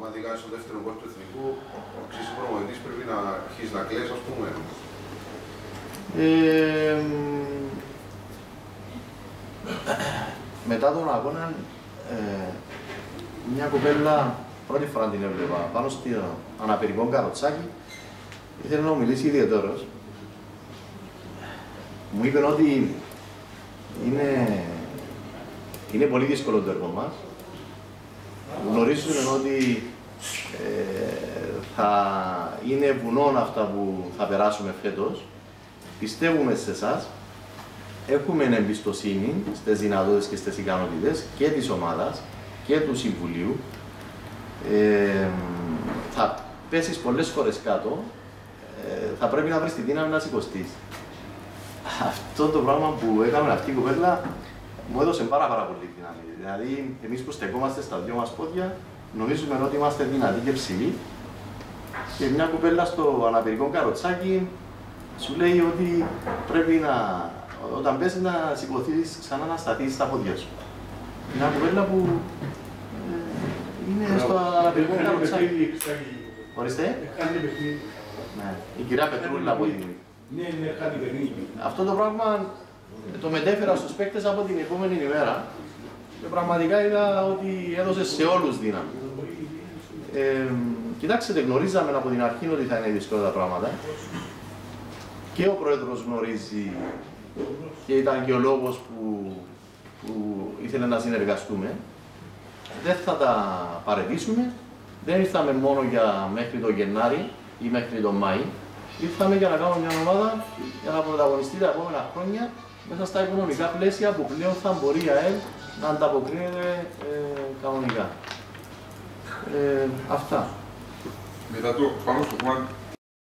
πραγματικά στο δεύτερο κόρ του εθνικού, ο εξής προπονητής πρέπει να αρχίσει να κλαις, ας πούμε. Μετά τον αγώνα, μια κοπέλα πρώτη φορά την έβλεπα πάνω στο αναπηρικό καροτσάκι. Ήθελε να μου μιλήσει ιδιαιτέρως. Μου είπε ότι είναι πολύ δύσκολο το έργο μας. Γνωρίζουμε ότι θα είναι βουνό αυτά που θα περάσουμε φέτος. Πιστεύουμε σε εσάς. Έχουμε εμπιστοσύνη στις δυνατότητες και στις ικανότητες και της ομάδας και του Συμβουλίου. Θα πέσεις πολλές φορές κάτω. Θα πρέπει να βρεις τη δύναμη να σηκωστείς. Αυτό το πράγμα που έκαμε αυτή η κοπέλα μου έδωσε πάρα πολύ δύναμη. Δηλαδή, εμείς που στεκόμαστε στα δυο μας πόδια, νομίζουμε ότι είμαστε δυνατοί και ψηλοί. Και μια κοπέλα στο αναπηρικό καροτσάκι σου λέει ότι πρέπει να, όταν πες, να σηκωθείς ξανά να σταθείς στα πόδια σου. Μια κοπέλα που είναι στο αναπηρικό καροτσάκι. Ορίστε. Ναι, η κυρία Πετρούλα από την... Ναι, κάτι παιχνίδι. Αυτό το πράγμα το μετέφερα στους παίκτες από την επόμενη ημέρα και πραγματικά είδα ότι έδωσε σε όλους δύναμη. Κοιτάξτε, γνωρίζαμε από την αρχή ότι θα είναι δύσκολα τα πράγματα. Και ο πρόεδρος γνωρίζει και ήταν και ο λόγος που ήθελε να συνεργαστούμε. Δεν θα τα παραιτήσουμε. Δεν ήρθαμε μόνο για μέχρι το Γενάρη ή μέχρι τον Μάη. Ήρθαμε για να κάνουμε μια ομάδα για να πρωταγωνιστεί τα επόμενα χρόνια μέσα στα οικονομικά πλαίσια που πλέον θα μπορεί η ΑΕΛ να ανταποκρίνεται κανονικά. Αυτά. Μετά το πάνω στο κομμάτι